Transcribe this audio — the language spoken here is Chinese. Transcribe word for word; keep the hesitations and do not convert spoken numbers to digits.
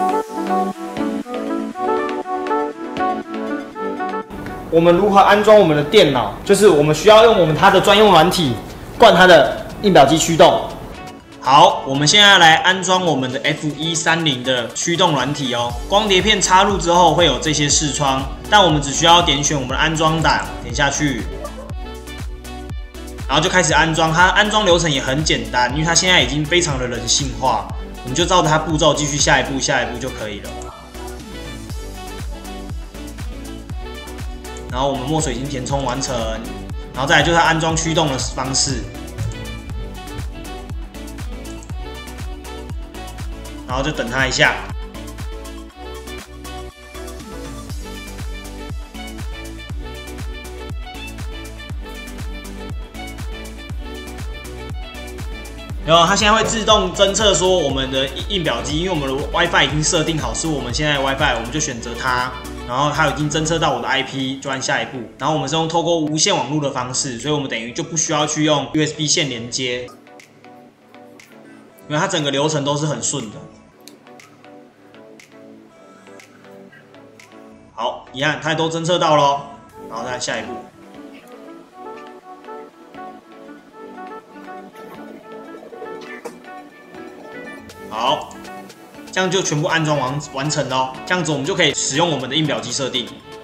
我们如何安装我们的电脑？就是我们需要用我们它的专用软体灌它的印表机驱动。好，我们现在来安装我们的 F 一三零的驱动软体哦。光碟片插入之后会有这些视窗，但我们只需要点选我们的安装档，点下去，然后就开始安装。它安装流程也很简单，因为它现在已经非常的人性化，我们就照着它步骤继续下一步，下一步就可以了。然后我们墨水已经填充完成，然后再来就是它安装驱动的方式。然后就等它一下，然后它现在会自动侦测说我们的印表机，因为我们的 WiFi 已经设定好是我们现在的 WiFi， 我们就选择它，然后它已经侦测到我的 I P， 就按下一步。然后我们是用透过无线网络的方式，所以我们等于就不需要去用 U S B 线连接，因为它整个流程都是很顺的。好，一样，它都侦测到咯，然后再下一步。好，这样就全部安装完完成咯。这样子我们就可以使用我们的印表机设定。